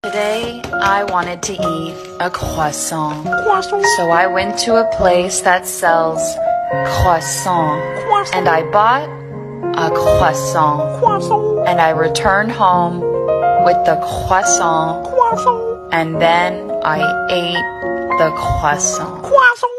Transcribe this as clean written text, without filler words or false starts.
Today, I wanted to eat a croissant. So I went to a place that sells croissant. And I bought a croissant. And I returned home with the croissant. And then I ate the croissant.